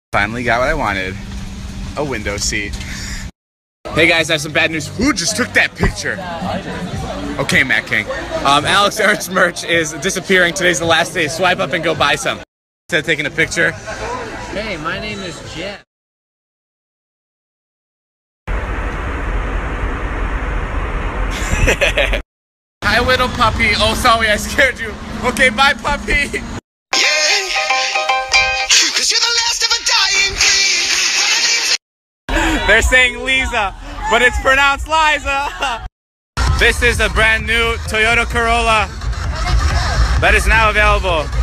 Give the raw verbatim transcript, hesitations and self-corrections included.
Finally got what I wanted, a window seat. Hey guys, I have some bad news. Who just took that picture? Okay, Matt King. Um, Alex Ernst merch is disappearing. Today's the last day. Swipe up and go buy some. Instead of taking a picture. Hey, my name is Jet. Hi, little puppy. Oh, sorry, I scared you. Okay, bye, puppy. They're saying Liza, but it's pronounced Liza. This is a brand new Toyota Corolla that is now available.